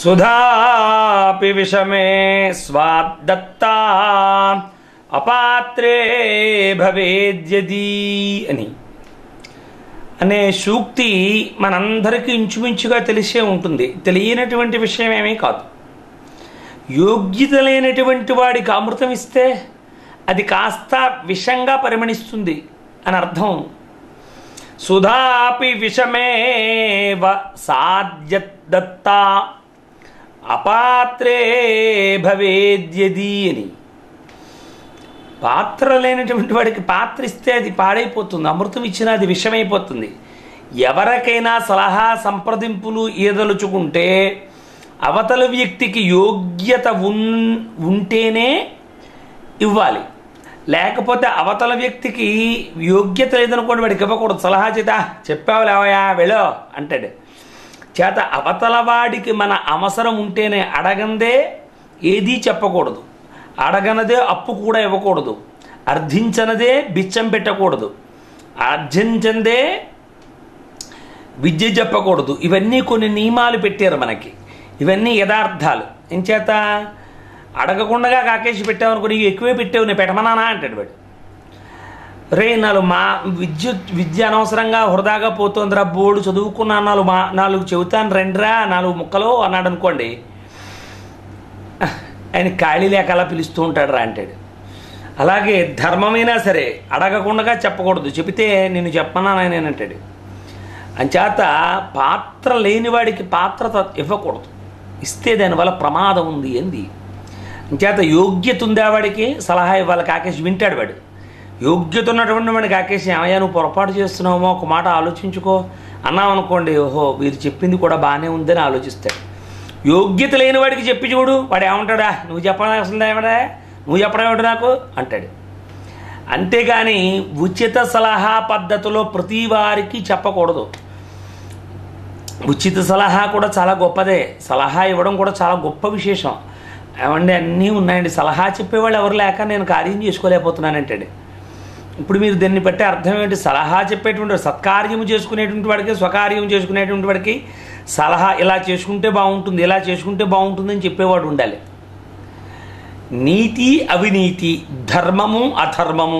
సుధాపి విషమే స్వాదత్తా అపాత్రే భవేద్యది అనే సూక్తి మనందరికీ ఇంచుమించుగా తెలిసే ఉంటుంది. తెలియనటువంటి విషయం ఏమీ కాదు. యోగ్యత లేనటువంటి వాడికి అమృతం ఇస్తే అది కాస్త విషంగా పరిమణిస్తుంది అని అర్థం. సుధాపి విషమేవ సాధ్యదత్తా అపాత్రే భవేద్యది అని. పాత్ర లేనటువంటి వాడికి పాత్ర ఇస్తే అది పాడైపోతుంది, అమృతం ఇచ్చినా అది విషమైపోతుంది. ఎవరికైనా సలహా సంప్రదింపులు ఈదలుచుకుంటే అవతల వ్యక్తికి యోగ్యత ఉంటేనే ఇవ్వాలి. లేకపోతే అవతల వ్యక్తికి యోగ్యత లేదనుకోండి, వాడికి ఇవ్వకూడదు. సలహా చేత చెప్పావు లేవయా వెళ్ళో అంటాడు. చేత అవతల వాడికి మన అవసరం ఉంటేనే, అడగందే ఏదీ చెప్పకూడదు, అడగనదే అప్పు కూడా ఇవ్వకూడదు, అర్థించనదే బిచ్చం పెట్టకూడదు, ఆర్జించందే విద్య చెప్పకూడదు. ఇవన్నీ కొన్ని నియమాలు పెట్టారు మనకి. ఇవన్నీ యథార్థాలు. ఎంచేత అడగకుండా కాకేసి పెట్టామనుకో, నీకు ఎక్కువే పెట్టావు, నేను పెట్టమనానా అంటాడు వాడు. రే విద్య అనవసరంగా హృదాగా పోతుందిరా, బోర్డు చదువుకున్నా, నాలుగు చెబుతాను రెండ్రా 4 ముక్కలు అన్నాడు అనుకోండి, ఆయన ఖాళీ లేక అలా పిలుస్తూ ఉంటాడు రా అంటాడు. అలాగే ధర్మమైనా సరే అడగకుండా చెప్పకూడదు, చెబితే నేను చెప్పమన్నానని అంటాడు. అంచేత పాత్ర లేనివాడికి పాత్రత ఇవ్వకూడదు, ఇస్తే దానివల్ల ప్రమాదం ఉంది ఏంది. అంచేత యోగ్యత ఉందేవాడికి సలహా ఇవ్వాలి. కాకేసి వింటాడు వాడు. యోగ్యత ఉన్నటువంటి వాడిని కాకేసి ఏమయ్యా నువ్వు పొరపాటు చేస్తున్నామో ఒక మాట ఆలోచించుకో అన్నామనుకోండి, ఓహో వీరు చెప్పింది కూడా బాగానే ఉందని ఆలోచిస్తాడు. యోగ్యత లేని వాడికి చెప్పి చూడు, వాడు ఏమంటాడా, నువ్వు చెప్పడం ఏమడా, నువ్వు చెప్పడం ఏమిటి నాకు అంటాడు. అంతేగాని ఉచిత సలహా పద్ధతిలో ప్రతి వారికి చెప్పకూడదు. ఉచిత సలహా కూడా చాలా గొప్పదే, సలహా ఇవ్వడం కూడా చాలా గొప్ప విశేషం. ఏమండి అన్నీ ఉన్నాయండి, సలహా చెప్పేవాళ్ళు ఎవరు లేక నేను కార్యం చేసుకోలేకపోతున్నానంటాడు. ఇప్పుడు మీరు దీన్ని బట్టి అర్థం ఏంటి? సలహా చెప్పేటువంటి సత్కార్యము చేసుకునేటువంటి వాడికి, స్వకార్యం చేసుకునేటువంటి వాడికి సలహా ఇలా చేసుకుంటే బాగుంటుంది, ఇలా చేసుకుంటే బాగుంటుందని చెప్పేవాడు ఉండాలి. నీతి అవినీతి, ధర్మము అధర్మము,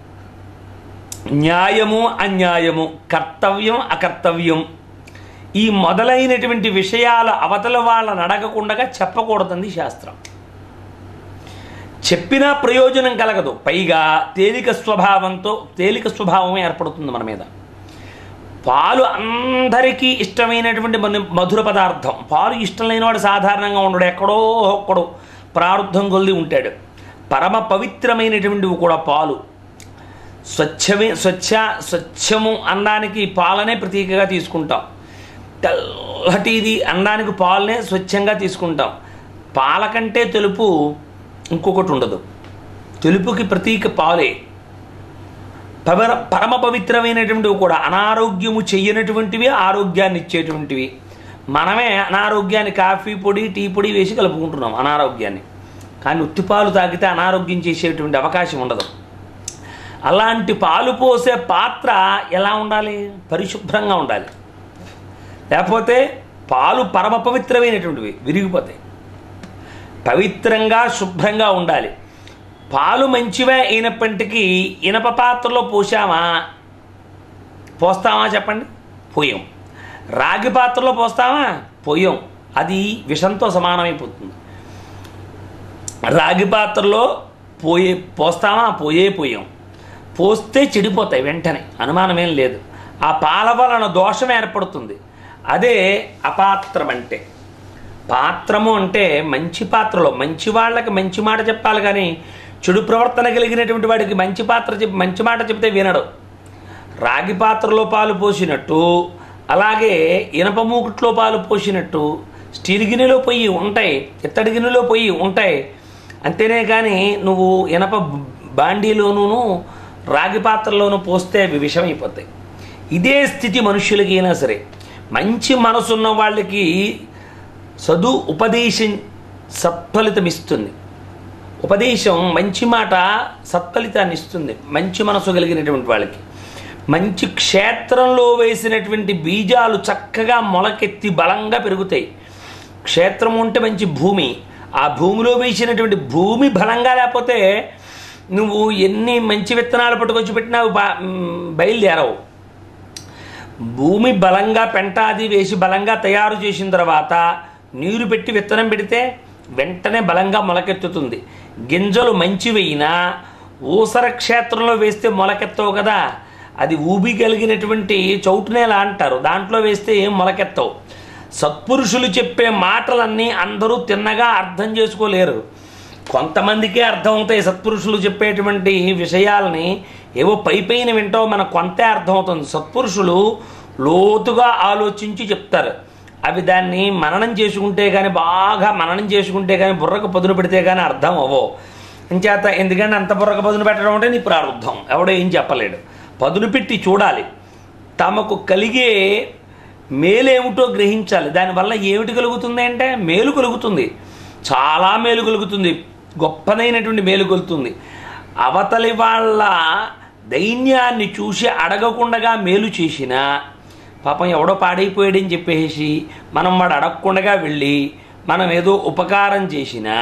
న్యాయము అన్యాయము, కర్తవ్యం అకర్తవ్యం, ఈ మొదలైనటువంటి విషయాలు అవతల వాళ్ళని అడగకుండా చెప్పకూడదండి శాస్త్రం. చెప్పినా ప్రయోజనం కలగదు, పైగా తేలిక స్వభావం ఏర్పడుతుంది మన మీద. పాలు అందరికీ ఇష్టమైనటువంటి మధుర పదార్థం. పాలు ఇష్టం లేనివాడు సాధారణంగా ఉండడు, ఎక్కడో ఒక్కడో ప్రారంధం కొలిది ఉంటాడు. పరమ పవిత్రమైనటువంటివి కూడా పాలు. స్వచ్ఛము అనడానికి పాలనే ప్రతీకగా తీసుకుంటాం. తెల్లటిది అనడానికి పాలనే స్వచ్ఛంగా తీసుకుంటాం. పాల కంటే తెలుపు ఇంకొకటి ఉండదు. తెలుపుకి ప్రతీక పాలే. పరమ పవిత్రమైనటువంటివి కూడా అనారోగ్యము చెయ్యనటువంటివి, ఆరోగ్యాన్ని ఇచ్చేటువంటివి. మనమే అనారోగ్యాన్ని కాఫీ పొడి టీ పొడి వేసి కలుపుకుంటున్నాం అనారోగ్యాన్ని. కానీ ఉత్తిపాలు తాగితే అనారోగ్యం చేసేటువంటి అవకాశం ఉండదు. అలాంటి పాలు పోసే పాత్ర ఎలా ఉండాలి? పరిశుభ్రంగా ఉండాలి. లేకపోతే పాలు పరమ పవిత్రమైనటువంటివి, విరిగిపోతాయి. పవిత్రంగా శుభ్రంగా ఉండాలి. పాలు మంచివే అయినప్పటికీ ఇనప పాత్రలో పోస్తామా చెప్పండి? పోయాం. రాగి పాత్రలో పోస్తామా? పోయాం. అది విషంతో సమానమైపోతుంది. రాగి పాత్రలో పోస్తామా? పోయాం. పోస్తే చెడిపోతాయి వెంటనే, అనుమానమేం లేదు. ఆ పాల వలన దోషం ఏర్పడుతుంది. అదే అపాత్రం అంటే. పాత్రము అంటే మంచి పాత్రలో మంచి వాళ్ళకి మంచి మాట చెప్పాలి, కానీ చెడు ప్రవర్తన కలిగినటువంటి వాడికి మంచి మాట చెప్తే వినడు. రాగి పాత్రలో పాలు పోసినట్టు, అలాగే ఇనప మూకుట్లో పాలు పోసినట్టు స్టీల్ గిన్నెలో పొయ్యి ఉంటాయి, ఇత్తడి గిన్నెలో పొయ్యి ఉంటాయి. అంతేనే కానీ నువ్వు ఇనప బాండీలోనూ రాగి పాత్రలోనూ పోస్తే అవి విషమైపోతాయి. ఇదే స్థితి మనుష్యులకి అయినా సరే. మంచి మనసున్న వాళ్ళకి ఉపదేశం సత్ఫలితం ఇస్తుంది. ఉపదేశం మంచి మాట సత్ఫలితాన్ని ఇస్తుంది మంచి మనసు కలిగినటువంటి వాళ్ళకి. మంచి క్షేత్రంలో వేసినటువంటి బీజాలు చక్కగా మొలకెత్తి బలంగా పెరుగుతాయి. క్షేత్రం ఉంటే మంచి భూమి, ఆ భూమిలో వేసినటువంటి భూమి బలంగా లేకపోతే నువ్వు ఎన్ని మంచి విత్తనాలు పట్టుకొచ్చి పెట్టినా బయలుదేరవు. భూమి బలంగా పెంట అది వేసి బలంగా తయారు చేసిన తర్వాత నీరు పెట్టి విత్తనం పెడితే వెంటనే బలంగా మొలకెత్తుతుంది. గింజలు మంచివైనా ఊసర క్షేత్రంలో వేస్తే మొలకెత్తవు కదా, అది ఊబి కలిగినటువంటి చౌటునేలా అంటారు, దాంట్లో వేస్తే ఏం మొలకెత్తవు. సత్పురుషులు చెప్పే మాటలన్నీ అందరూ తిన్నగా అర్థం చేసుకోలేరు, కొంతమందికే అర్థమవుతాయి. సత్పురుషులు చెప్పేటువంటి విషయాలని ఏవో పైన వింటావు, మనకు కొంతే అర్థమవుతుంది. సత్పురుషులు లోతుగా ఆలోచించి చెప్తారు. అవి దాన్ని మననం చేసుకుంటే కానీ, బాగా మననం చేసుకుంటే కానీ, బుర్రకు పదును పెడితే కానీ అర్థం అవ్వవు. ఇంచేత ఎందుకంటే అంత బుర్రకు పదును పెట్టడం అంటే నీ ప్రారంభం, ఎవడో ఏం చెప్పలేడు. పదును పెట్టి చూడాలి, తమకు కలిగే మేలేమిటో గ్రహించాలి. దానివల్ల ఏమిటి కలుగుతుంది అంటే మేలు కలుగుతుంది, చాలా మేలు కలుగుతుంది, గొప్పదైనటువంటి మేలు కలుగుతుంది. అవతలి వాళ్ళ దైన్యాన్ని చూసి అడగకుండా మేలు చేసినా పాపం ఎవడో పాడైపోయాడని చెప్పేసి మనం వాడు అడగకుండా వెళ్ళి మనం ఏదో ఉపకారం చేసినా,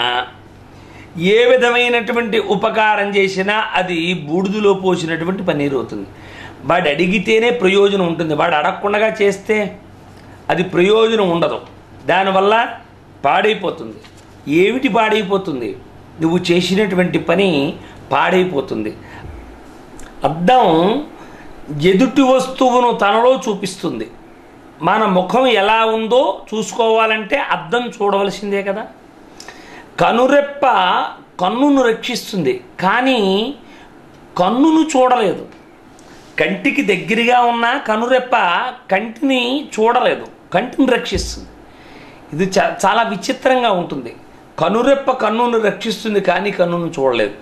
ఏ విధమైనటువంటి ఉపకారం చేసినా అది బూడిదలో పోసినటువంటి పన్నీరు అవుతుంది. వాడు అడిగితేనే ప్రయోజనం ఉంటుంది, వాడు అడగకుండా చేస్తే అది ప్రయోజనం ఉండదు, దానివల్ల పాడైపోతుంది. ఏమిటి పాడైపోతుంది? నువ్వు చేసినటువంటి పని పాడైపోతుంది. అద్దం ఎదుటి వస్తువును తనలో చూపిస్తుంది. మన ముఖం ఎలా ఉందో చూసుకోవాలంటే అద్దం చూడవలసిందే కదా. కనురెప్ప కన్నును రక్షిస్తుంది, కానీ కన్నును చూడలేదు. కంటికి దగ్గరగా ఉన్న కనురెప్ప కంటిని చూడలేదు, కంటిని రక్షిస్తుంది. ఇది చాలా విచిత్రంగా ఉంటుంది. కనురెప్ప కన్నును రక్షిస్తుంది కానీ కన్నును చూడలేదు.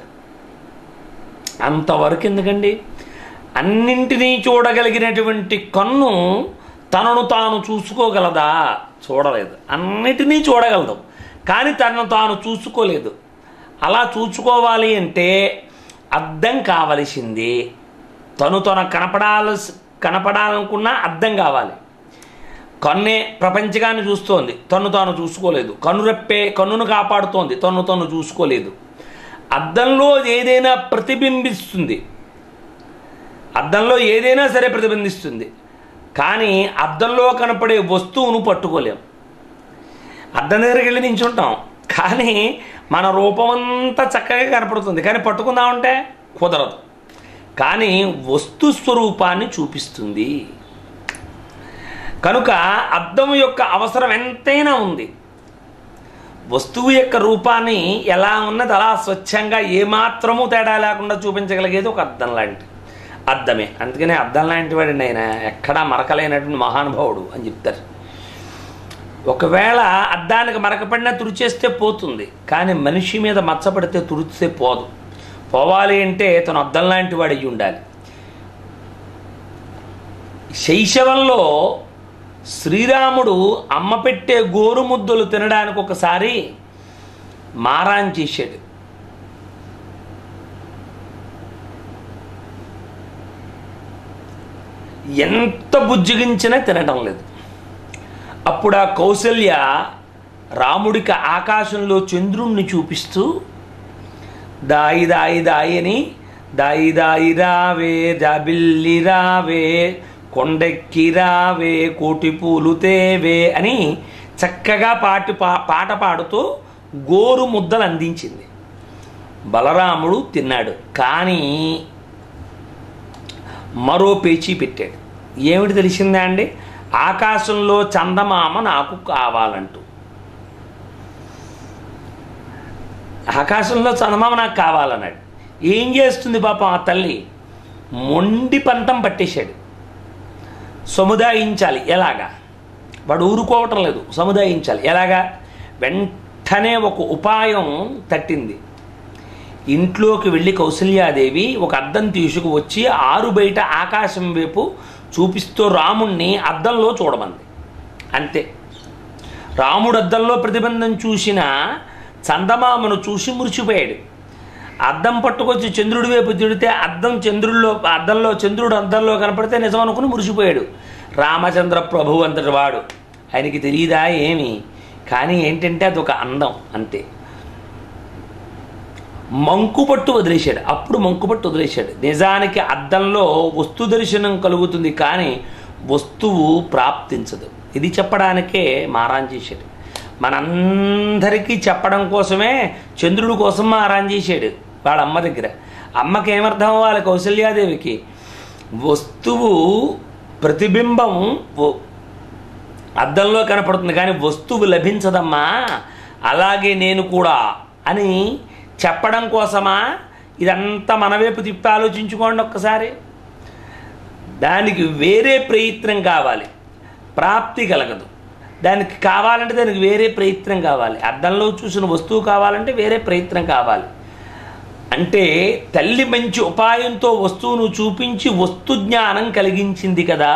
అంతవరకు ఎందుకండి? అన్నింటినీ చూడగలిగినటువంటి కన్ను తనను తాను చూసుకోగలదా? చూడలేదు. అన్నిటినీ చూడగలదు కానీ తనను తాను చూసుకోలేదు. అలా చూసుకోవాలి అంటే అద్దం కావలసింది. తను కనపడాలనుకున్నా అద్దం కావాలి. కన్నే ప్రపంచకాన్ని చూస్తోంది, తను తాను చూసుకోలేదు. కనురెప్పే కన్నును కాపాడుతోంది, తను చూసుకోలేదు. అద్దంలో ఏదైనా ప్రతిబింబిస్తుంది, అద్దంలో ఏదైనా సరే ప్రతిబింబిస్తుంది, కానీ అద్దంలో కనపడే వస్తువును పట్టుకోలేం. అద్దం దగ్గరికి వెళ్ళి నించుంటాం, కానీ మన రూపమంతా చక్కగా కనపడుతుంది, కానీ పట్టుకుందామంటే కుదరదు. కానీ వస్తు స్వరూపాన్ని చూపిస్తుంది. కనుక అద్దం యొక్క అవసరం ఎంతైనా ఉంది. వస్తువు యొక్క రూపాన్ని ఎలా ఉన్నది అలా స్వచ్ఛంగా ఏమాత్రము తేడా లేకుండా చూపించగలిగేది ఒక అద్దం లాంటి అద్దమే. అందుకనే అద్దం లాంటి వాడండి ఆయన, ఎక్కడా మరకలేనటువంటి మహానుభావుడు అని చెప్తారు. ఒకవేళ అద్దానికి మరకపడినా తుడిచేస్తే పోతుంది, కానీ మనిషి మీద మచ్చపడితే తుడిస్తే పోదు. పోవాలి అంటే తను అద్దం లాంటి వాడు అయ్యి ఉండాలి. శైశవంలో శ్రీరాముడు అమ్మ పెట్టే గోరు ముద్దలు తినడానికి ఒకసారి మారాన్ చేశాడు. ఎంత బుజ్జిగించినా తినడం లేదు. అప్పుడు ఆ కౌసల్య రాముడికి ఆకాశంలో చంద్రుణ్ణి చూపిస్తూ దాయి దాయి దాయి అని, దాయి దాయి రావే జాబిల్లి రావే కొండెక్కి రావే కోటి పూలు తేవే అని చక్కగా పాట పాడుతూ గోరు ముద్దలు అందించింది. బలరాముడు తిన్నాడు, కానీ మరో పేచీ పెట్టాడు. ఏమిటి తెలిసిందా అండి? ఆకాశంలో చందమామ నాకు కావాలంటూ. ఆకాశంలో చందమామ నాకు కావాలన్నాడు. ఏం చేస్తుంది పాపం ఆ తల్లి? మొండి పంతం పట్టేశాడు. సముదాయించాలి, ఎలాగా? వాడు ఊరుకోవటం లేదు, సముదాయించాలి. ఎలాగా? వెంటనే ఒక ఉపాయం తట్టింది. ఇంట్లోకి వెళ్ళి కౌసల్యాదేవి ఒక అద్దం తీసుకువచ్చి ఆరు బయట ఆకాశం వైపు చూపిస్తూ రాముణ్ణి అద్దంలో చూడమంది. అంతే. రాముడు అద్దంలో ప్రతిబంధం చూసిన చందమామను చూసి మురిచిపోయాడు. అద్దం పట్టుకొచ్చి చంద్రుడి వైపు తిడితే చంద్రుడు అద్దంలో కనపడితే నిజం అనుకుని మురిసిపోయాడు. రామచంద్ర ప్రభు అంతటి వాడు, ఆయనకి తెలియదా ఏమి? కానీ ఏంటంటే అదొక అందం అంతే. మంకుపట్టు వదిలేశాడు, అప్పుడు మంకుపట్టు వదిలేశాడు. నిజానికి అద్దంలో వస్తు దర్శనం కలుగుతుంది కానీ వస్తువు ప్రాప్తించదు. ఇది చెప్పడానికే మారాన్ చేశాడు. మనందరికీ చెప్పడం కోసమే చంద్రుడి కోసం మారాన్ చేశాడు వాళ్ళ అమ్మ దగ్గర. అమ్మకి ఏమర్థం అవ్వాలి? కౌసల్యాదేవికి వస్తువు ప్రతిబింబం అద్దంలో కనపడుతుంది కానీ వస్తువు లభించదమ్మా, అలాగే నేను కూడా అని చెప్పడం కోసమా ఇదంతా మన వైపు తిప్పి ఆలోచించుకోండి ఒక్కసారి. దానికి వేరే ప్రయత్నం కావాలి, ప్రాప్తి కలగదు. దానికి కావాలంటే దానికి వేరే ప్రయత్నం కావాలి. అద్దంలో చూసిన వస్తువు కావాలంటే వేరే ప్రయత్నం కావాలి. అంటే తల్లి మంచి ఉపాయంతో వస్తువును చూపించి వస్తు జ్ఞానం కలిగించింది కదా.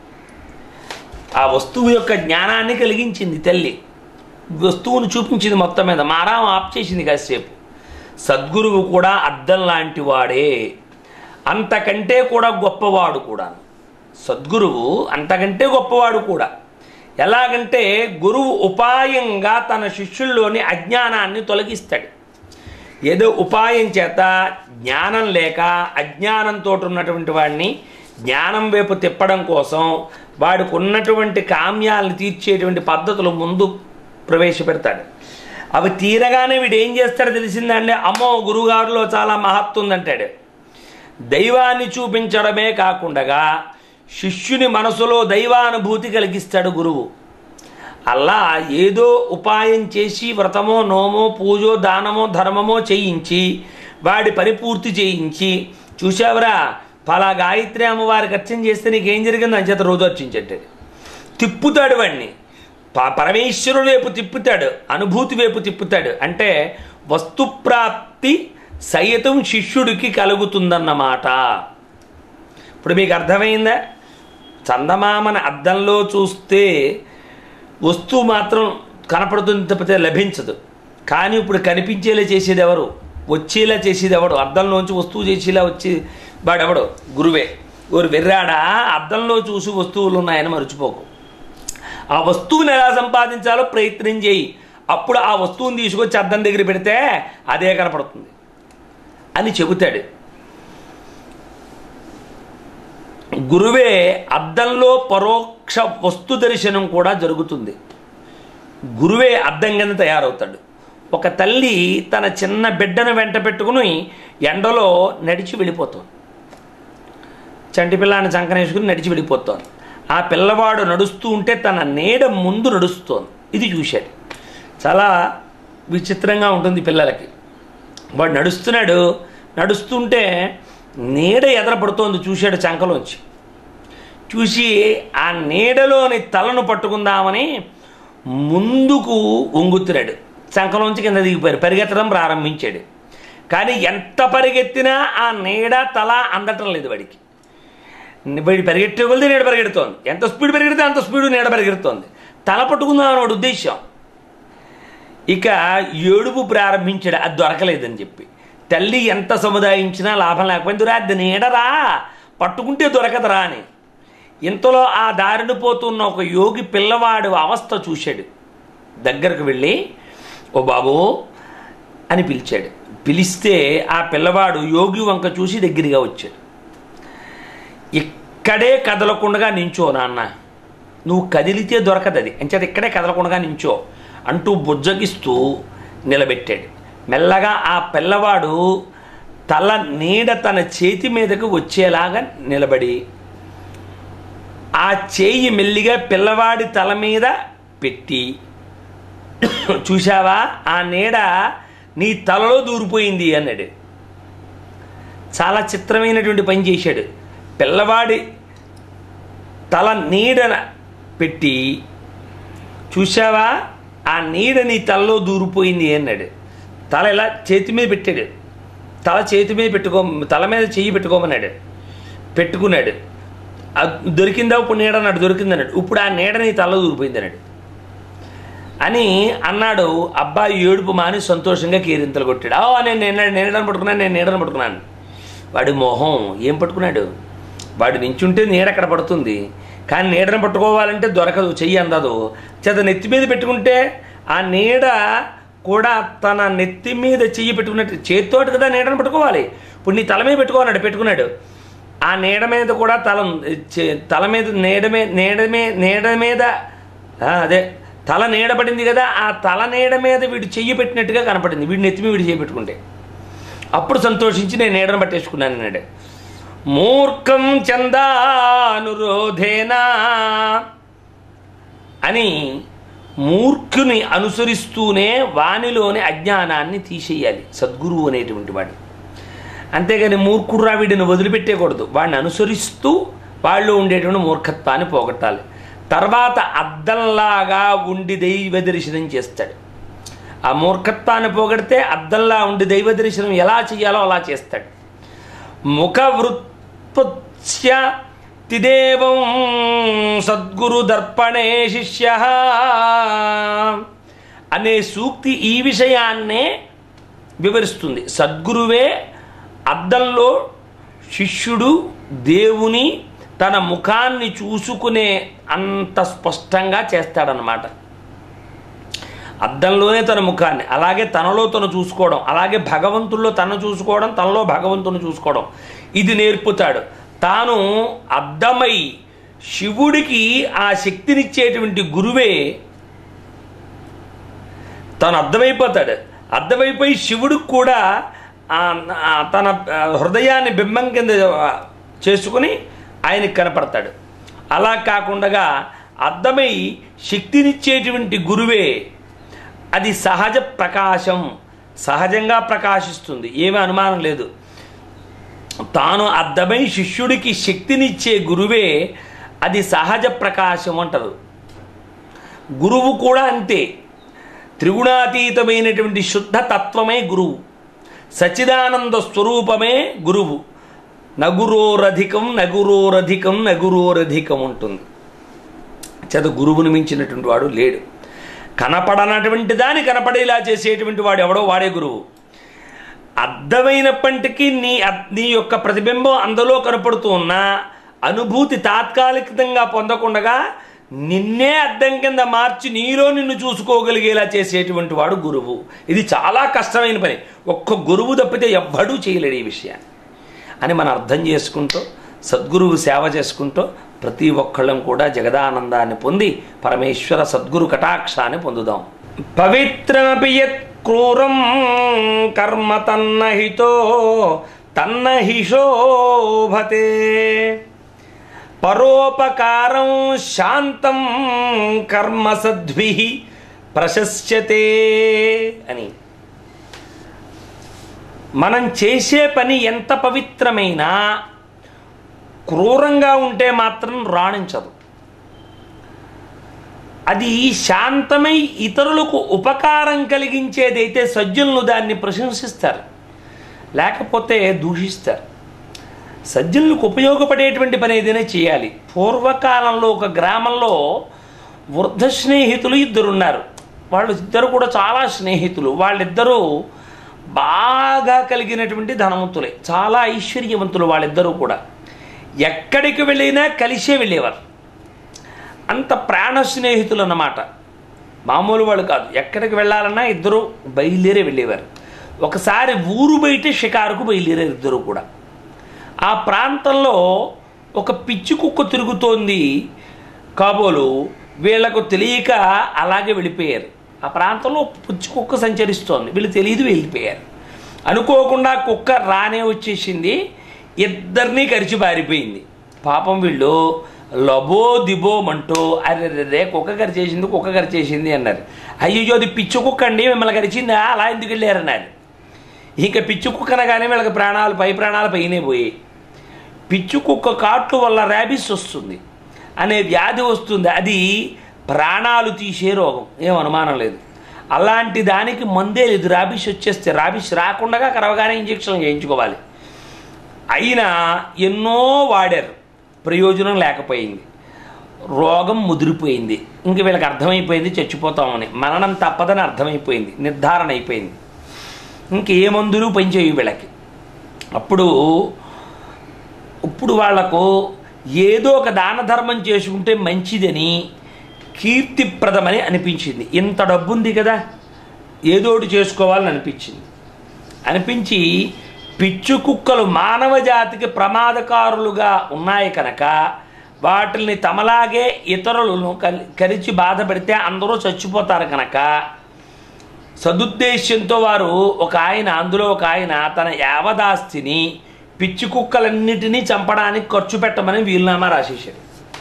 ఆ వస్తువు యొక్క జ్ఞానాన్ని కలిగించింది తల్లి, వస్తువును చూపించింది. మొత్తం మీద మారాం ఆప్ చేసింది కాసేపు. సద్గురువు కూడా అద్దం లాంటి వాడే, అంతకంటే కూడా గొప్పవాడు కూడా. సద్గురువు అంతకంటే గొప్పవాడు కూడా. ఎలాగంటే గురువు ఉపాయంగా తన శిష్యుల్లోని అజ్ఞానాన్ని తొలగిస్తాడు. ఏదో ఉపాయం చేత జ్ఞానం లేక అజ్ఞానంతో ఉన్నటువంటి వాడిని జ్ఞానం వైపు తిప్పడం కోసం వాడికి ఉన్నటువంటి కామ్యాలను తీర్చేటువంటి పద్ధతులు ముందు ప్రవేశపెడతాడు. అవి తీరగానే వీడు ఏం చేస్తాడో తెలిసిందండి, అమ్మో గురువుగారిలో చాలా మహత్తు ఉందంటాడు. దైవాన్ని చూపించడమే కాకుండా శిష్యుని మనసులో దైవానుభూతి కలిగిస్తాడు గురువు. అలా ఏదో ఉపాయం చేసి వ్రతమో నోమో పూజో దానమో ధర్మమో చేయించి వాడి పని పూర్తి చేయించి, చూసావరా పలా గాయత్రి అమ్మవారికి అర్చన చేస్తే నీకేం జరిగిందో అంచేత రోజు అర్చించట్టు తిప్పుతాడు వాడిని. పరమేశ్వరుడు వైపు తిప్పుతాడు, అనుభూతి వైపు తిప్పుతాడు. అంటే వస్తుప్రాప్తి సైతం శిష్యుడికి కలుగుతుందన్నమాట. ఇప్పుడు మీకు అర్థమైందా? చందమామని అద్దంలో చూస్తే వస్తువు మాత్రం కనపడుతుంది తప్పితే లభించదు. కానీ ఇప్పుడు కనిపించేలా చేసేది ఎవరు? వచ్చేలా చేసేది ఎవడు? అద్దంలోంచి వస్తువు చేసేలా వచ్చి వాడెవడు? గురువే. ఊరు వెర్రాడా, అద్దంలో చూసి వస్తువులు ఉన్నాయని మర్చిపోకు. ఆ వస్తువుని ఎలా సంపాదించాలో ప్రయత్నం చేయి. అప్పుడు ఆ వస్తువుని తీసుకొచ్చి అద్దం దగ్గర పెడితే అదే కనపడుతుంది అని చెబుతాడు. గురువే అద్దంలో పరోక్ష వస్తు దర్శనం కూడా జరుగుతుంది. గురువే అద్దం కింద తయారవుతాడు. ఒక తల్లి తన చిన్న బిడ్డను వెంట పెట్టుకుని ఎండలో నడిచి వెళ్ళిపోతుంది. చంటి పిల్లాన్ని చంకనేసుకుని నడిచి వెళ్ళిపోతుంది. ఆ పిల్లవాడు నడుస్తూ ఉంటే తన నీడ ముందు నడుస్తోంది. ఇది చూశాడు. చాలా విచిత్రంగా ఉంటుంది పిల్లలకి. వాడు నడుస్తున్నాడు, నడుస్తుంటే నీడ ఎదరపడుతోంది. చూశాడు చంకలోంచి. చూసి ఆ నీడలోని తలను పట్టుకుందామని ముందుకు వంగుతున్నాడు. చంకలోంచి కింద దిగిపోయారు. పరిగెత్తడం ప్రారంభించాడు. కానీ ఎంత పరిగెత్తినా ఆ నీడ తల అందటం లేదు వాడికి. వాడి పరిగెట్టే కొలిది నీడ పరిగెడుతోంది. ఎంత స్పీడ్ పరిగెడితే అంత స్పీడ్ నీడ పరిగెడుతోంది. తల పట్టుకుందామని వాడు ఉద్దేశం. ఇక ఏడుపు ప్రారంభించాడు, అది దొరకలేదని చెప్పి. తల్లి ఎంత సముదాయించినా లాభం లేకపోయింది. అది నీడరా, పట్టుకుంటే దొరకదరా అని. ఇంతలో ఆ దారిని పోతున్న ఒక యోగి పిల్లవాడు అవస్థ చూశాడు. దగ్గరకు వెళ్ళి ఓ బాబు అని పిలిచాడు. పిలిస్తే ఆ పిల్లవాడు యోగి వంక చూసి దగ్గరగా వచ్చాడు. ఇక్కడే కదలకుండా నించో నాన్న, నువ్వు కదిలితే దొరకదు అది, అంచేత ఇక్కడే కదలకుండా నించో అంటూ బుజ్జగిస్తూ నిలబెట్టాడు. మెల్లగా ఆ పిల్లవాడు తల నీడ తన చేతి మీదకు వచ్చేలాగా నిలబడి ఆ చేయి మెల్లిగా పిల్లవాడి తల మీద పెట్టి, చూశావా ఆ నీడ నీ తలలో దూరిపోయింది అన్నాడు. చాలా చిత్రమైనటువంటి పని చేశాడు. పిల్లవాడి తల నీడన పెట్టి, చూశావా ఆ నీడ నీ తలలో దూరిపోయింది అన్నాడు. తల ఇలా చేతి మీద పెట్టాడు. తల చేతి మీద తల మీద చెయ్యి పెట్టుకోమన్నాడు. పెట్టుకున్నాడు. దొరికిందా ఇప్పుడు నీడ అన్నాడు. దొరికిందన్నాడు. ఇప్పుడు ఆ నీడ నీ తలలో దూరిపోయింది అన్నాడు అని అన్నాడు. అబ్బాయి ఏడుపు మాని సంతోషంగా కేరింతలు కొట్టాడు. నేను నీడను పట్టుకున్నాను, నేను నీడను పట్టుకున్నాను. వాడి మొహం ఏం పట్టుకున్నాడు? వాడు నించుంటే నీడ అక్కడ పడుతుంది, కానీ నీడను పట్టుకోవాలంటే దొరకదు, చెయ్యి అందదు. చేత నెత్తి మీద పెట్టుకుంటే ఆ నీడ కూడా తన నెత్తి మీద చెయ్యి పెట్టుకున్నట్టు, చేతితోటి కదా నీడను పెట్టుకోవాలి. ఇప్పుడు నీ తల మీద పెట్టుకున్నాడు. ఆ నీడ మీద కూడా తల మీద నీడ మీద అదే తల నీడ పడింది కదా, ఆ తల నీడ మీద వీడు చెయ్యి పెట్టినట్టుగా కనపడింది. వీడిని నెత్తి మీద వీడు చెయ్యి పెట్టుకుంటే అప్పుడు సంతోషించి నేను నీడను పట్టేసుకున్నాను అన్నాడు. మూర్ఖం చందానురోధేనా అని మూర్ఖుని అనుసరిస్తూనే వానిలోని అజ్ఞానాన్ని తీసేయాలి సద్గురువు అనేటువంటి వాడు. అంతేగాని మూర్ఖుడురా వీడిని వదిలిపెట్టేయకూడదు. వాడిని అనుసరిస్తూ వాళ్ళు ఉండేటువంటి మూర్ఖత్వాన్ని పోగొట్టాలి. తర్వాత అద్దంలాగా ఉండి దైవ దర్శనం చేస్తాడు. ఆ మూర్ఖత్వాన్ని పోగొడితే అద్దంలా ఉండి దైవ దర్శనం ఎలా చేయాలో అలా చేస్తాడు. ముఖవృత్పత్స్య తిదేవం సద్గురు దర్పణే శిష్య అనే సూక్తి ఈ విషయాన్నే వివరిస్తుంది. సద్గురువే అద్దంలో శిష్యుడు దేవుని తన ముఖాన్ని చూసుకునే అంత స్పష్టంగా చేస్తాడనమాట. అద్దంలోనే తన ముఖాన్ని, అలాగే తనలో తను చూసుకోవడం, అలాగే భగవంతుల్లో తను చూసుకోవడం, తనలో భగవంతుని చూసుకోవడం, ఇది నేర్పుతాడు. తాను అద్దమై శివుడికి ఆ శక్తినిచ్చేటువంటి గురువే తాను అర్థమైపోతాడు. అర్థమైపోయి శివుడికి కూడా తన హృదయాన్ని బింబం కింద చేసుకుని ఆయనకి కనపడతాడు. అలా కాకుండా అర్థమై శక్తినిచ్చేటువంటి గురువే అది సహజ ప్రకాశం, సహజంగా ప్రకాశిస్తుంది, ఏమీ అనుమానం లేదు. తాను అర్థమై శిష్యుడికి శక్తినిచ్చే గురువే అది సహజ ప్రకాశం అంటారు. గురువు కూడా అంతే. త్రిగుణాతీతమైనటువంటి శుద్ధ తత్వమే గురువు, సచ్చిదానంద స్వరూపమే గురువు. నగురోరధికం నగురోరధికం నగురోరధికం ఉంటుంది. చేత గురువుని మించినటువంటి వాడు లేడు. కనపడనటువంటి దాన్ని కనపడేలా చేసేటువంటి వాడు ఎవడో వాడే గురువు. అర్థమైనప్పటికీ నీ యొక్క ప్రతిబింబం అందులో కనపడుతూ ఉన్నా అనుభూతి తాత్కాలికంగా పొందకుండా నిన్నే అద్దం కింద మార్చి నీలో నిన్ను చూసుకోగలిగేలా చేసేటువంటి వాడు గురువు. ఇది చాలా కష్టమైన పని. ఒక్క గురువు తప్పితే ఎవ్వడూ చేయలేడు ఈ విషయాన్ని అని మనం అర్థం చేసుకుంటూ సద్గురువు సేవ చేసుకుంటూ ప్రతి ఒక్కళ్ళం కూడా జగదానందాన్ని పొంది పరమేశ్వర సద్గురు కటాక్షాన్ని పొందుదాం. పవిత్రమపి యత్ క్రూరం కర్మ తన్నహితో తన్నహి శోభతే పరోపకారం శాంతం కర్మ సద్భిః ప్రశస్యతే అని. మనం చేసే పని ఎంత పవిత్రమైనా క్రూరంగా ఉంటే మాత్రం రాణించదు. అది శాంతమై ఇతరులకు ఉపకారం కలిగించేదైతే సజ్జనులు దాన్ని ప్రశంసిస్తారు, లేకపోతే దూషిస్తారు. సజ్జనులకు ఉపయోగపడేటువంటి పని ఏదైనా చేయాలి. పూర్వకాలంలో ఒక గ్రామంలో వృద్ధ స్నేహితులు ఇద్దరున్నారు. వాళ్ళు ఇద్దరు కూడా చాలా స్నేహితులు. వాళ్ళిద్దరూ బాగా కలిగినటువంటి ధనవంతులే, చాలా ఐశ్వర్యవంతులు. వాళ్ళిద్దరూ కూడా ఎక్కడికి వెళ్ళినా కలిసే వెళ్ళేవారు. అంత ప్రాణ స్నేహితులు అన్నమాట, మామూలు వాళ్ళు కాదు. ఎక్కడికి వెళ్ళాలన్నా ఇద్దరు బయలుదేరే వెళ్ళేవారు. ఒకసారి ఊరు బయట షికారుకు బయలుదేరారు ఇద్దరు కూడా. ఆ ప్రాంతంలో ఒక పిచ్చి కుక్క తిరుగుతోంది కాబోలు. వీళ్లకు తెలియక అలాగే వెళ్ళిపోయారు. ఆ ప్రాంతంలో పిచ్చి కుక్క సంచరిస్తోంది, వీళ్ళు తెలియదు, వెళ్ళిపోయారు. అనుకోకుండా కుక్క రానే వచ్చేసింది, ఇద్దరినీ కరిచి పారిపోయింది. పాపం వీళ్ళు లబో దిబోమంటూ అరే కుక్క కరిచేసింది అన్నారు. అయ్యో అది పిచ్చి కుక్క అండి, మిమ్మల్ని కరిచిందా, అలా ఎందుకు వెళ్ళారన్నారు. ఇంకా పిచ్చి కుక్కనగానే వీళ్ళకి పై ప్రాణాలు పైనే పోయి, పిచ్చి కుక్క కాట్లు వల్ల ర్యాబిస్ వస్తుంది అనే వ్యాధి వస్తుంది. అది ప్రాణాలు తీసే రోగం, ఏం అనుమానం లేదు. అలాంటి దానికి మందే లేదు. ర్యాబిస్ వచ్చేస్తే, ర్యాబిస్ రాకుండా కరవగానే ఇంజక్షన్లు చేయించుకోవాలి. అయినా ఎన్నో వాడారు, ప్రయోజనం లేకపోయింది. రోగం ముదిరిపోయింది. ఇంక వీళ్ళకి అర్థమైపోయింది చచ్చిపోతామని, మరణం తప్పదని అర్థమైపోయింది, నిర్ధారణ అయిపోయింది. ఇంకే మందులు పనిచేయు వీళ్ళకి. ఇప్పుడు వాళ్లకు ఏదో ఒక దాన ధర్మం చేసుకుంటే మంచిదని కీర్తిప్రదమని అనిపించింది. ఇంత డబ్బు ఉంది కదా, ఏదోటి చేసుకోవాలని అనిపించి పిచ్చు కుక్కలు మానవ జాతికి ప్రమాదకారులుగా ఉన్నాయి కనుక వాటిని తమలాగే ఇతరులను కరిచి బాధపడితే అందరూ చచ్చిపోతారు కనుక సదుద్దేశ్యంతో వారు అందులో ఒక ఆయన తన యావదాస్తిని పిచ్చి కుక్కలన్నిటినీ చంపడానికి ఖర్చు పెట్టమని వీలునామా రాసేశాడు.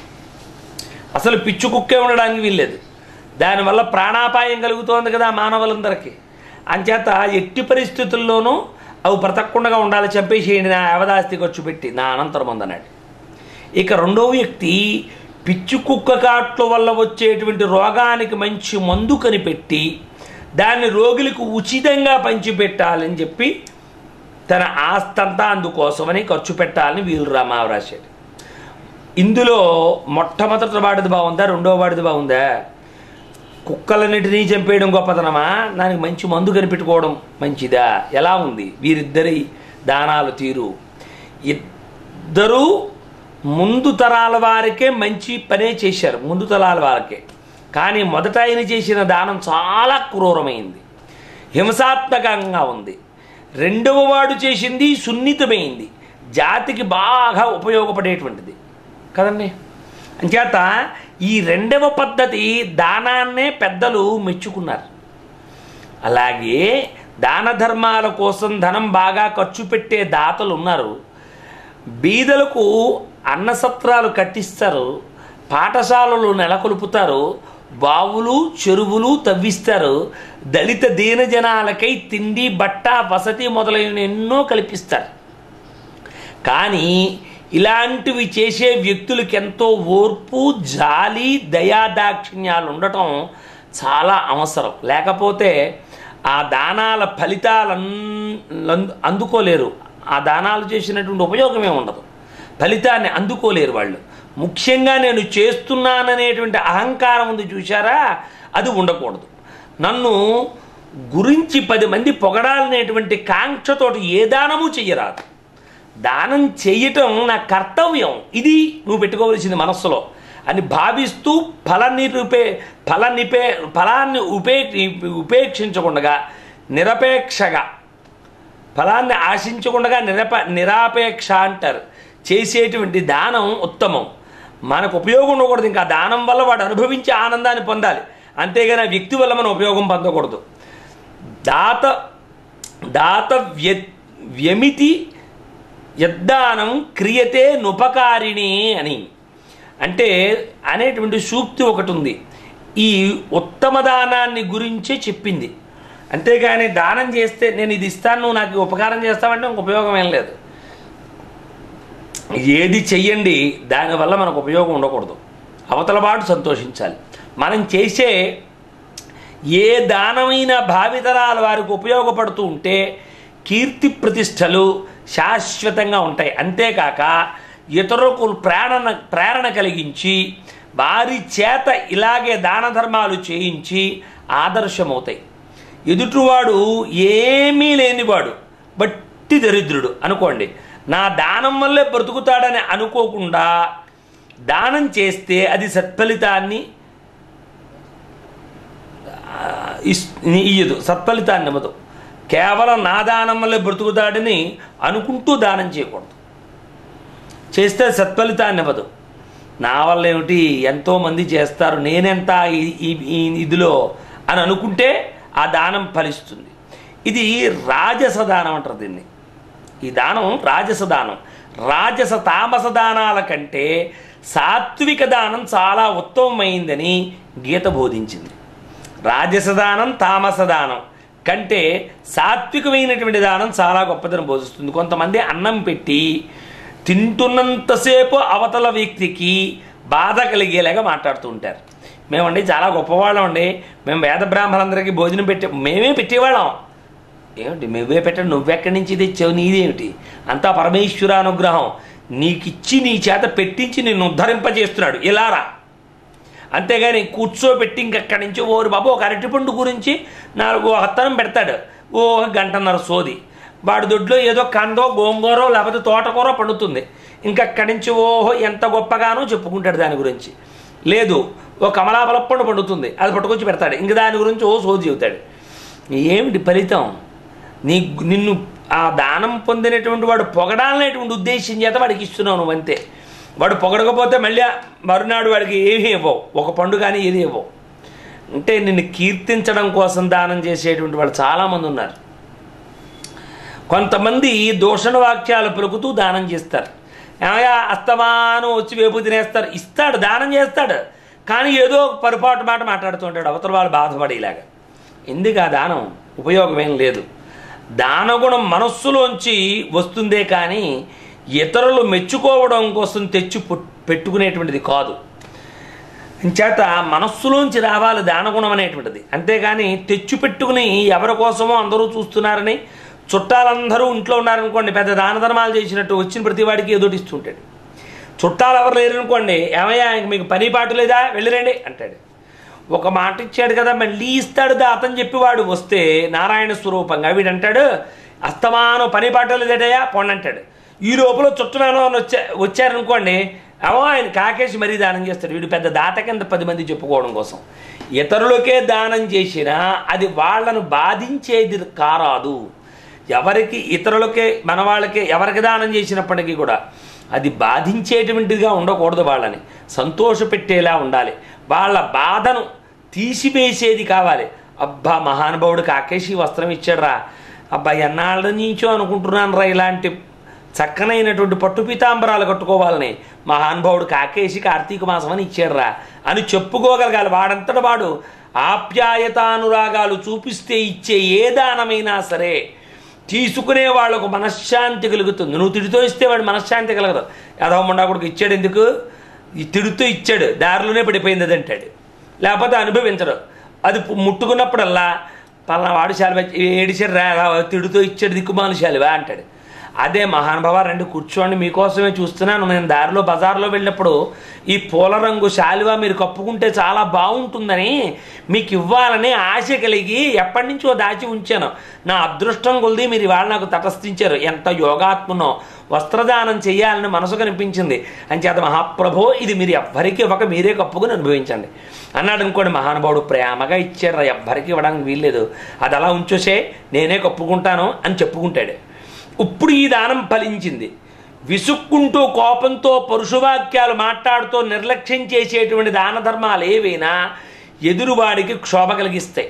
అసలు పిచ్చి కుక్కే ఉండడానికి వీల్లేదు, దానివల్ల ప్రాణాపాయం కలుగుతోంది కదా మానవులందరికీ. అంచేత ఎట్టి పరిస్థితుల్లోనూ అవి బ్రతకకుండా ఉండాలి, చంపేసేయండి నా యావదాస్తి ఖర్చు పెట్టి నా అనంతరం ఉందన్నాడు. ఇక రెండో వ్యక్తి పిచ్చి కుక్క కాట్ల వల్ల వచ్చేటువంటి రోగానికి మంచి మందు కనిపెట్టి దాన్ని రోగులకు ఉచితంగా పంచిపెట్టాలని చెప్పి తన ఆస్తంతా అందుకోసమని ఖర్చు పెట్టాలని వీలునామా రాశాడు. ఇందులో మొట్టమొదటి వాడిది బాగుందా, రెండో వాడిది బాగుందా? కుక్కలన్నిటినీ చంపేయడం గొప్పతనమా, దానికి మంచి మందు కనిపెట్టుకోవడం మంచిదా? ఎలా ఉంది వీరిద్దరి దానాలు తీరు? ఇద్దరూ ముందు తరాల వారికే మంచి పనే చేశారు, ముందు తరాల వారికే. కానీ మొదట ఆయన చేసిన దానం చాలా క్రూరమైంది, హింసాత్మకంగా ఉంది. రెండవ వాడు చేసింది సున్నితమైంది, జాతికి బాగా ఉపయోగపడేటువంటిది కదండి. అంచేత ఈ రెండవ పద్ధతి దానాన్నే పెద్దలు మెచ్చుకున్నారు. అలాగే దాన ధర్మాల కోసం ధనం బాగా ఖర్చు పెట్టే దాతలు ఉన్నారు. బీదలకు అన్నసత్రాలు కట్టిస్తారు, పాఠశాలలు నెలకొల్పుతారు, బావులు చెరువులు తవ్విస్తారు, దళిత దీన జనాలకై తిండి బట్ట వసతి మొదలైన ఎన్నో కల్పిస్తారు. కానీ ఇలాంటివి చేసే వ్యక్తులకి ఎంతో ఓర్పు, జాలి, దయాదాక్షిణ్యాలు ఉండటం చాలా అవసరం. లేకపోతే ఆ దానాల ఫలితాలను అందుకోలేరు, ఆ దానాలు చేసినటువంటి ఉపయోగమే ఉండదు, ఫలితాన్ని అందుకోలేరు వాళ్ళు. ముఖ్యంగా నేను చేస్తున్నాననేటువంటి అహంకారం ఉంది చూసారా, అది ఉండకూడదు. నన్ను గురించి 10 మంది పొగడాలనేటువంటి కాంక్షతోటి ఏ దానము చెయ్యరాదు. దానం చేయటం నా కర్తవ్యం, ఇది నువ్వు పెట్టుకోవలసింది మనస్సులో అని భావిస్తూ ఫలాన్ని ఉపేక్షించకుండా నిరపేక్షగా, ఫలాన్ని ఆశించకుండా నిరాపేక్ష అంటారు, చేసేటువంటి దానం ఉత్తమం. మనకు ఉపయోగం ఉండకూడదు, ఇంకా దానం వల్ల వాడు అనుభవించే ఆనందాన్ని పొందాలి, అంతేగాని ఆ వ్యక్తి వల్ల మనం ఉపయోగం పొందకూడదు. దాత వ్యమితి యద్దానం క్రియతే నుపకారిణి అని అంటే అనేటువంటి సూక్తి ఒకటి ఉంది. ఈ ఉత్తమ దానాన్ని గురించే చెప్పింది. అంతేగాని దానం చేస్తే నేను ఇది ఇస్తాను నువ్వు నాకు ఉపకారం చేస్తావంటే ఇంక ఉపయోగం ఏం లేదు. ఏది చెయ్యండి దానివల్ల మనకు ఉపయోగం ఉండకూడదు, అవతలవాడు సంతోషించాలి. మనం చేసే ఏ దానమైనా భావితరాల వారికి ఉపయోగపడుతూ ఉంటే కీర్తి ప్రతిష్టలు శాశ్వతంగా ఉంటాయి. అంతేకాక ఇతరులకు ప్రేరణ కలిగించి వారి చేత ఇలాగే దాన ధర్మాలు చేయించి ఆదర్శమవుతాయి. ఎదుటివాడు ఏమీ లేనివాడు బట్టి దరిద్రుడు అనుకోండి, నా దానం వల్లే బ్రతుకుతాడని అనుకోకుండా దానం చేస్తే అది సత్ఫలితాన్ని ఇయ్యదు, సత్ఫలితాన్ని ఇవ్వదు. కేవలం నా దానం వల్లే బ్రతుకుతాడని అనుకుంటూ దానం చేయకూడదు, చేస్తే సత్ఫలితాన్ని ఇవ్వదు. నా వల్ల ఏమిటి, ఎంతోమంది చేస్తారు, నేనెంత ఈ ఇదిలో అని అనుకుంటే ఆ దానం ఫలిస్తుంది. ఇది రాజస దానం అంటారు దీన్ని. ఈ దానం రాజస దానం. రాజస తామస దానాల కంటే సాత్విక దానం చాలా ఉత్తమమైందని గీత బోధించింది. రాజస దానం తామస దానం కంటే సాత్వికమైనటువంటి దానం చాలా గొప్పదని బోధిస్తుంది. కొంతమంది అన్నం పెట్టి తింటున్నంతసేపు అవతల వ్యక్తికి బాధ కలిగేలాగా మాట్లాడుతూ ఉంటారు. మేమండి చాలా గొప్పవాళ్ళం అండి, మేము వేద బ్రాహ్మణులందరికీ భోజనం మేమే పెట్టేవాళ్ళం. ఏమిటి మేమే పెట్టండి, నువ్వెక్కడి నుంచి తెచ్చావు, నీదేమిటి, అంతా పరమేశ్వర అనుగ్రహం, నీకిచ్చి నీ చేత పెట్టించి నిన్ను ఉద్ధరింపజేస్తున్నాడు, ఇలారా. అంతేగాని కూర్చోబెట్టి ఇంకెక్కడి నుంచి ఓరు బాబు ఒక అరటిపండు గురించి 4 హత్తనం పెడతాడు, ఓ గంటన్నర సోది. వాడి దొడ్లో ఏదో కందో గోంగూరో లేకపోతే తోటకూర పండుతుంది, ఇంకక్కడి నుంచి ఓహో ఎంత గొప్పగానో చెప్పుకుంటాడు దాని గురించి. లేదు ఓ కమలాపల పండు పండుతుంది, అది పట్టుకొచ్చి పెడతాడు, ఇంక దాని గురించి ఓ సోది చెబుతాడు. ఏమిటి ఫలితం? నిన్ను ఆ దానం పొందినటువంటి వాడు పొగడాలనేటువంటి ఉద్దేశం చేత వాడికి ఇస్తున్నావు నువ్వు, అంతే. వాడు పొగడకపోతే మళ్ళీ మరునాడు వాడికి ఏమీ ఇవ్వవు, ఒక పండు కానీ ఏది ఇవ్వవు. అంటే నిన్ను కీర్తించడం కోసం దానం చేసేటువంటి వాళ్ళు చాలామంది ఉన్నారు. కొంతమంది దూషణ వాక్యాలు పలుకుతూ దానం చేస్తారు. ఏమయ్యా అస్తమానం వచ్చి వేపు తినేస్తారు, ఇస్తాడు, దానం చేస్తాడు, కానీ ఏదో పొరపాటు మాట మాట్లాడుతూ ఉంటాడు అవతల వాళ్ళు బాధపడేలాగా. ఎందుకు ఆ దానం? ఉపయోగమేం లేదు. దానగుణం మనస్సులోంచి వస్తుందే కానీ ఇతరులు మెచ్చుకోవడం కోసం తెచ్చి పెట్టుకునేటువంటిది కాదు. చేత మనస్సులోంచి రావాలి దానగుణం అనేటువంటిది. అంతేగాని తెచ్చి పెట్టుకుని ఎవరి కోసమో అందరూ చూస్తున్నారని, చుట్టాలందరూ ఇంట్లో ఉన్నారనుకోండి, పెద్ద దాన ధర్మాలు చేసినట్టు వచ్చిన ప్రతి వాడికి ఏదోటి ఇస్తుంటాడు. చుట్టాలు ఎవరు లేరనుకోండి, ఏమయ్యా మీకు పని పాటు లేదా, వెళ్ళిరండి అంటాడు. ఒక మాట ఇచ్చాడు కదా మళ్ళీ ఇస్తాడు దాతని చెప్పి వాడు వస్తే నారాయణ స్వరూపంగా వీడంటాడు అస్తమానం పని పాటు లేదటయ్యా పోండి అంటాడు. ఈ లోపల చుట్టమేనో వచ్చారనుకోండి, ఏమో ఆయన కాకేసి మరీ దానం చేస్తాడు. వీడు పెద్ద దాత కింద 10 మంది చెప్పుకోవడం కోసం. ఇతరులకే దానం చేసినా అది వాళ్ళను బాధించేది కారాదు. ఎవరికి ఇతరులకే మన వాళ్ళకే ఎవరికి దానం చేసినప్పటికీ కూడా అది బాధించేటువంటిదిగా ఉండకూడదు, వాళ్ళని సంతోషపెట్టేలా ఉండాలి, వాళ్ళ బాధను తీసివేసేది కావాలి. అబ్బా మహానుభావుడు కాకేసి వస్త్రం ఇచ్చాడురా, అబ్బా ఎన్నాళ్ళ నుంచో అనుకుంటున్నాను రా ఇలాంటి చక్కనైనటువంటి పట్టు పీతాంబరాలు కట్టుకోవాలని, మహానుభావుడు కాకేసి కార్తీక మాసం అని ఇచ్చాడురా అని చెప్పుకోగలగాలి. వాడంతట వాడు ఆప్యాయతానురాగాలు చూపిస్తే ఇచ్చే ఏ దానమైనా సరే తీసుకునే వాళ్ళకు మనశ్శాంతి కలుగుతుంది. నువ్వు తిడుతూ ఇస్తే వాడు మనశ్శాంతి కలగదు. యాదవమండా కొడుకు ఇచ్చాడు ఎందుకు, ఈ తిడుతూ ఇచ్చాడు దారిలోనే పడిపోయింది అది అంటాడు, లేకపోతే అనుభవించడు. అది ముట్టుకున్నప్పుడల్లా పలానా వాడు శాలువా ఏడిచాడు రా, తిడుతూ ఇచ్చాడు దిక్కుమాలు శాలువా అంటాడు. అదే మహానుభావ రండి కూర్చోండి మీకోసమే చూస్తున్నాను, నేను దారిలో బజార్లో వెళ్ళినప్పుడు ఈ పూల రంగు శాలువా మీరు కప్పుకుంటే చాలా బాగుంటుందని మీకు ఇవ్వాలని ఆశ కలిగి ఎప్పటి నుంచో దాచి ఉంచాను, నా అదృష్టం కొలిది మీరు ఇవాళ నాకు తటస్థించారు, ఎంత యోగాత్మనో, వస్త్రదానం చేయాలని మనసు కనిపించింది అని చేత మహాప్రభో ఇది మీరు ఎవ్వరికి ఇవ్వక మీరే కప్పుకుని అనుభవించండి అన్నాడు అనుకోండి. మహానుభావుడు ప్రేమగా ఇచ్చాడు రా, ఎవ్వరికి ఇవ్వడానికి వీల్లేదు, అది అలా ఉంచోసే నేనే కప్పుకుంటాను అని చెప్పుకుంటాడు. ఇప్పుడు ఈ దానం ఫలించింది. విసుక్కుంటూ కోపంతో పరుషవాక్యాలు మాట్లాడుతూ నిర్లక్ష్యం చేసేటువంటి దాన ధర్మాలు ఏవైనా ఎదురువాడికి క్షోభ కలిగిస్తాయి.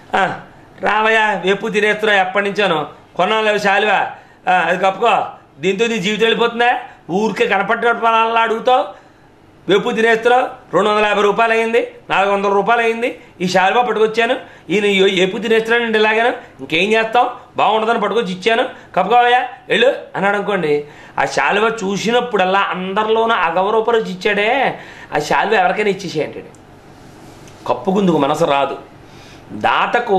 రావయ్య వేపు తినేస్తున్నా ఎప్పటి నుంచాను కొన్నాళ్ళు శాలువా అది కప్పుకో, దీంతో నీ జీవితం వెళ్ళిపోతుందా, ఊరికే కనపట్టినట్టు పనాలను అడుగుతావు, వేపు తినేస్తున్నావు, 250 రూపాయలు అయింది, 400 రూపాయలు అయింది, ఈ శాలువా పట్టుకొచ్చాను, ఈయన ఏపు తినేస్తున్నాను ఇలాగాను, ఇంకేం చేస్తాం బాగుండదని పట్టుకొచ్చి ఇచ్చాను కప్పుకోవయ్యా వెళ్ళు అన్నాడు అనుకోండి. ఆ శాలువా చూసినప్పుడల్లా అందరిలోనూ అగౌరవపరిచి ఇచ్చాడే, ఆ శాలువా ఎవరికైనా ఇచ్చేసేయంటాడు, కప్పుకుందుకు మనసు రాదు. దాతకు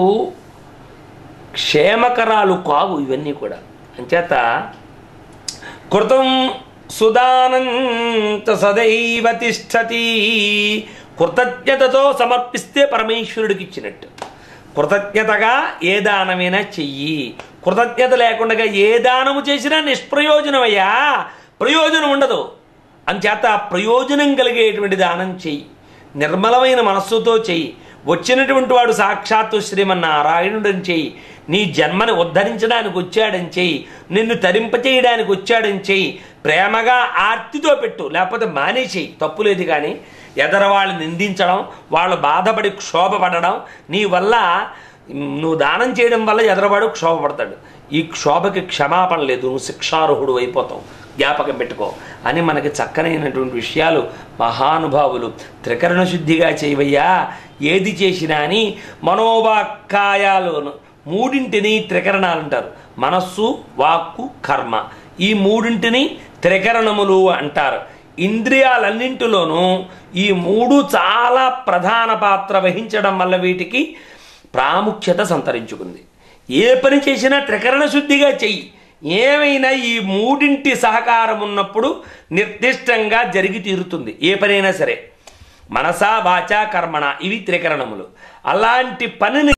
క్షేమకరాలు కావు ఇవన్నీ కూడా. అంచేత కృతం సుదానంత సదైవ తిష్టతి, కృతజ్ఞతతో సమర్పిస్తే పరమేశ్వరుడికి ఇచ్చినట్టు. కృతజ్ఞతగా ఏ దానమైనా చెయ్యి, కృతజ్ఞత లేకుండా ఏ దానము చేసినా నిష్ప్రయోజనమయ్యా, ప్రయోజనం ఉండదు. అంచేత ప్రయోజనం కలిగేటువంటి దానం చెయ్యి, నిర్మలమైన మనస్సుతో చెయ్యి, వచ్చినటువంటి వాడు సాక్షాత్తు శ్రీమన్నారాయణుడని చెయ్యి, నీ జన్మని ఉద్ధరించడానికి వచ్చాడని చెయ్యి, నిన్ను తరింపచేయడానికి వచ్చాడని చెయ్యి, ప్రేమగా ఆర్తితో పెట్టు, లేకపోతే మానేసేయి, తప్పులేదు. కానీ ఎదరవాళ్ళు నిందించడం, వాళ్ళు బాధపడి క్షోభపడడం, నీ వల్ల నువ్వు దానం చేయడం వల్ల ఎదరవాడు క్షోభపడతాడు, ఈ క్షోభకి క్షమాపణ లేదు, నువ్వు శిక్షార్హుడు అయిపోతావు, జ్ఞాపకం పెట్టుకో అని మనకి చక్కనైనటువంటి విషయాలు మహానుభావులు త్రికరణ శుద్ధిగా చేయవయ్యా ఏది చేసినా అని. మనోవాక్కాయాలను మూడింటిని త్రికరణాలు అంటారు, మనస్సు వాక్కు కర్మ, ఈ మూడింటిని త్రికరణములు అంటారు. ఇంద్రియాలన్నింటిలోనూ ఈ మూడు చాలా ప్రధాన పాత్ర వహించడం వల్ల వీటికి ప్రాముఖ్యత సంతరించుకుంది. ఏ పని చేసినా త్రికరణ శుద్ధిగా చెయ్యి, ఏమైనా ఈ మూడింటి సహకారం ఉన్నప్పుడు నిర్దిష్టంగా జరిగి తీరుతుంది ఏ పనైనా సరే. మనసా వాచా కర్మణ ఇవి త్రికరణములు. అలాంటి పనిని